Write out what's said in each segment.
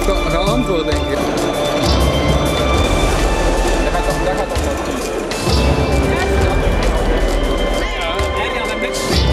geantwoord, denk ik. Daar gaat toch wat kiezen. En ja, dat niks niet.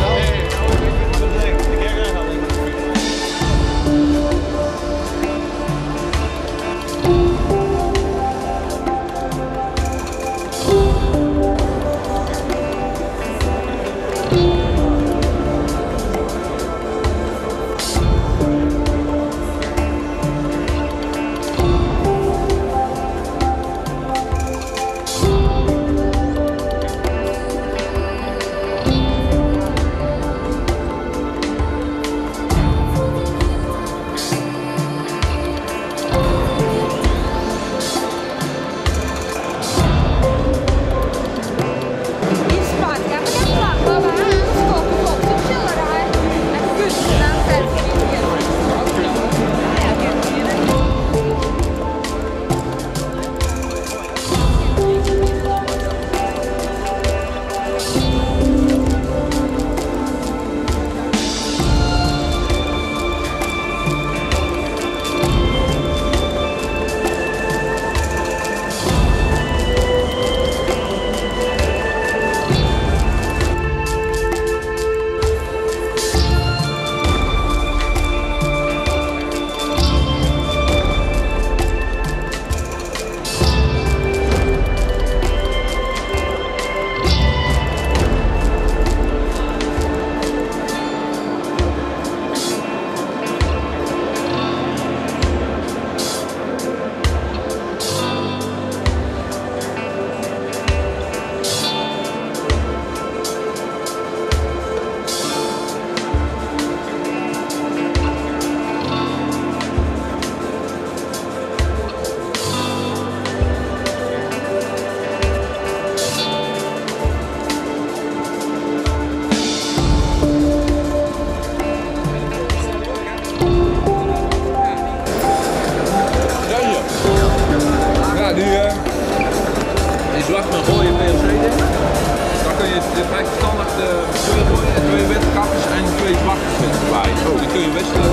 zwart met rode PLC erin. Dan kun je standaard 2 rode en 2 witte kapjes en 2 zwarte erbij. Die kun je wisselen.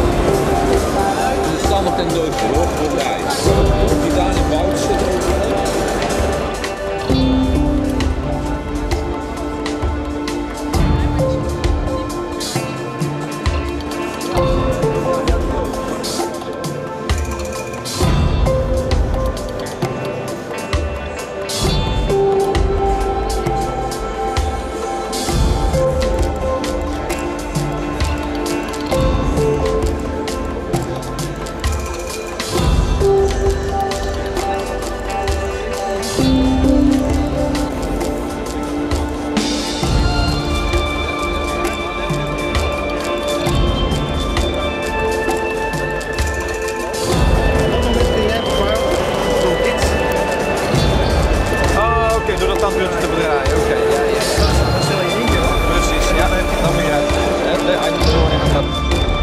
Het is standaard in doos hoor, voor mij. Die daar in bouwt zit overal. Door dat tandwiel te draaien, oké. Ja. Dan stel je 1 keer op. Precies, ja, dan moet je uit. Hij doet er gewoon in.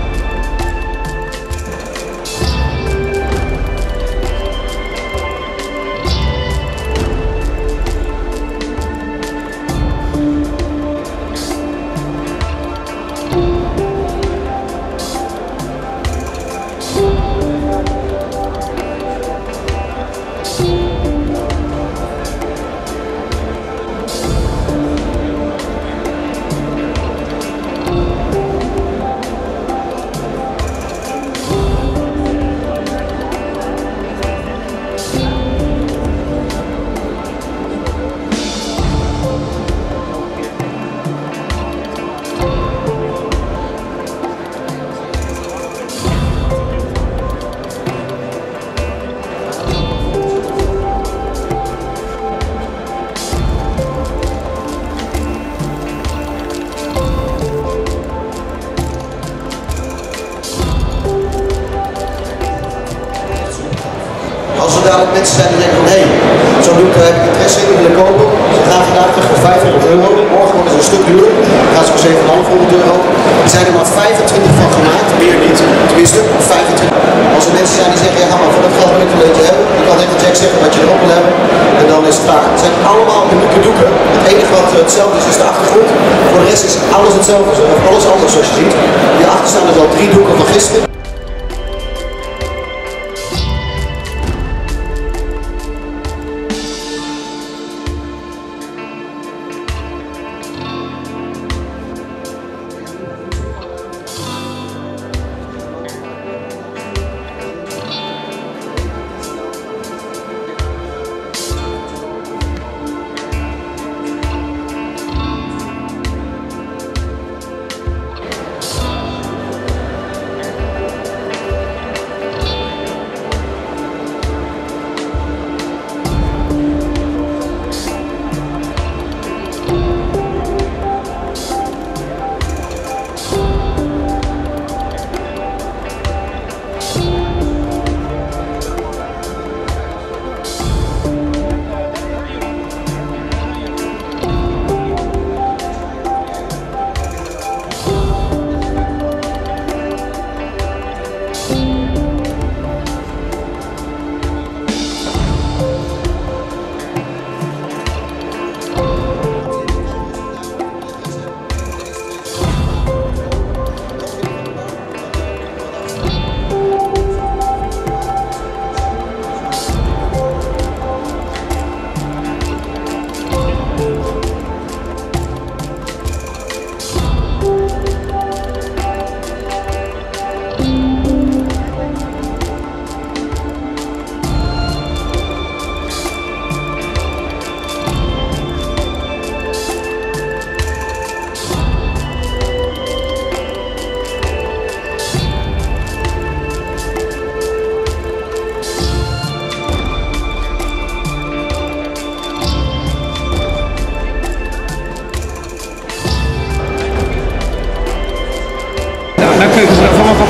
Als er dadelijk mensen zijn die denken van hé, zo'n doek heb ik interesse in willen kopen. Ze gaan vandaag terug voor €500. Morgen wordt het een stuk duurder. Dan gaan ze voor €750. Er zijn er maar 25 van gemaakt, meer niet. Tenminste, 25. Als er mensen zijn die zeggen, ja maar voor dat geld wil ik een beetje hebben. Dan kan even Jack zeggen wat je erop wil hebben. En dan is het klaar. Het zijn allemaal unieke doeken. Het enige wat hetzelfde is de achtergrond. Voor de rest is alles hetzelfde. Alles anders zoals je ziet. Hierachter staan dus al 3 doeken van gisteren.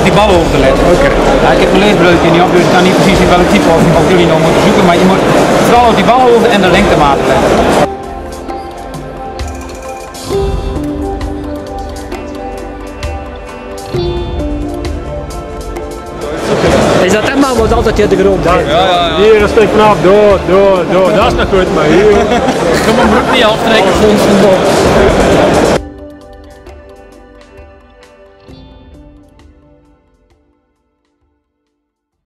die balhoogte letten. Oké. Ja, ik heb mijn leesbreukje niet op, dus ik kan niet precies in welk type of jullie nog moeten zoeken, maar je moet vooral op die balhoogte en de lengtematen letten. Is dat maar wordt altijd hier de grond? Hier, dat steekt vanaf, door, dat is nog goed, maar hier. Ik kan mijn broek niet aftrekken, fons-mtb.